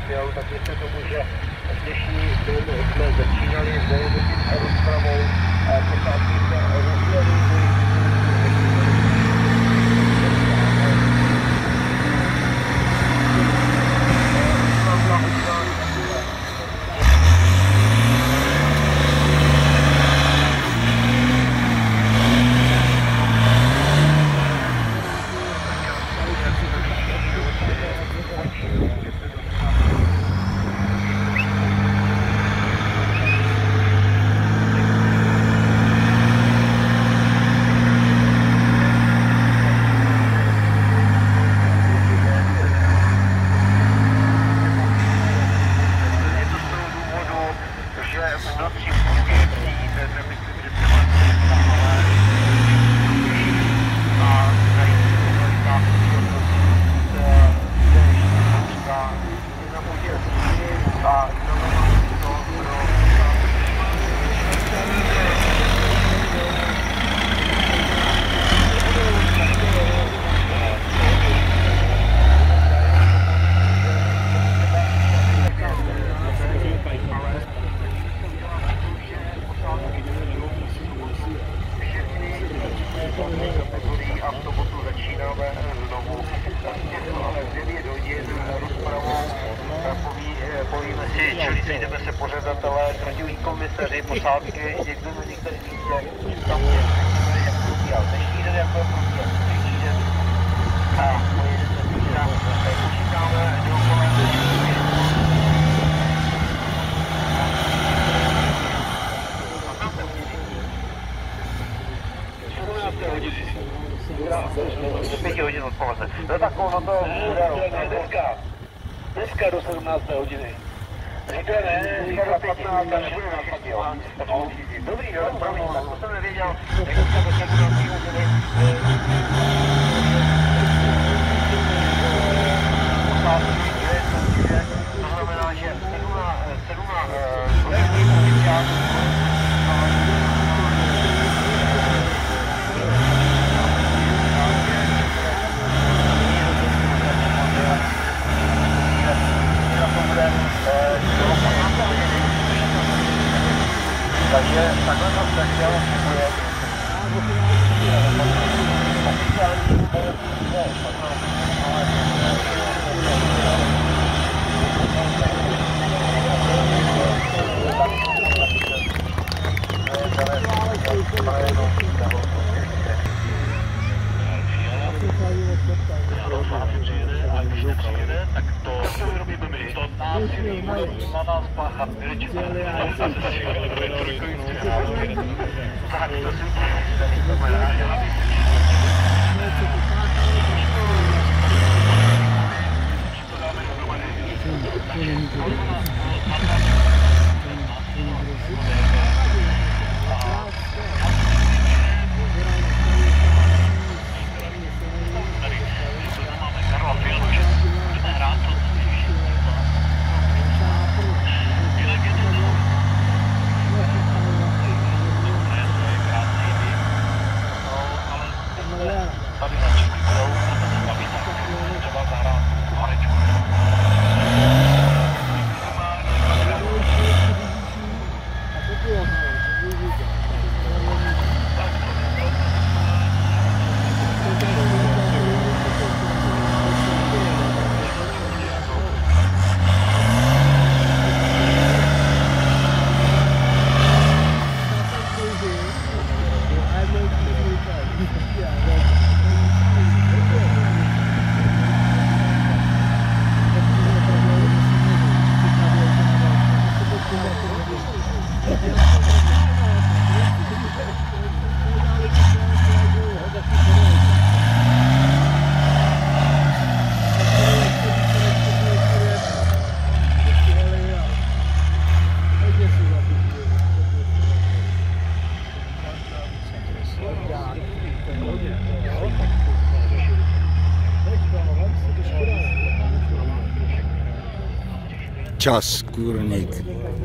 Fialu, tak věřte tomu, že dnešní den jsme začínali s rozpravou posádky se rozdělili. A v sobotu začínáme znovu. V 9 hodin rozpravou povíme si, čili sejdeme se pořadatelé, traťoví komisaři, posádky, někdo na některých místech, tam je, jak probíhal dnešní den, jak bude probíhat dnešní den. A pojedeme zítra, počítáme dokola. 5 hodin odpoledne. No tak ono to dneska do 17. hodiny. Zítra ne, zítra do 15. nebude na fakt, jo. Dobrý, jo, promiň, tak to jsem nevěděl. Dneska do 17. hodiny. To znamená, že 7 oficiálů. Takže takhle to začalo funguje. A když nepřijede, tak to vyrobíme my. To násilí na nás páchat vylečit. Čas, kurník.